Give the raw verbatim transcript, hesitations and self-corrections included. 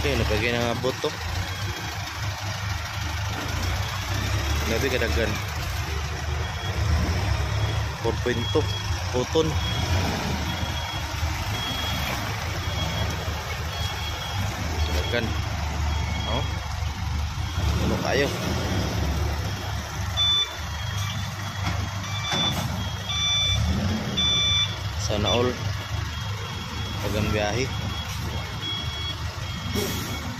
Okay, nabagay na nga boto. Grabe kadagan. four point two puton. Kadagan. Oh. Ano kayo? Sana all. Tagang biyahe.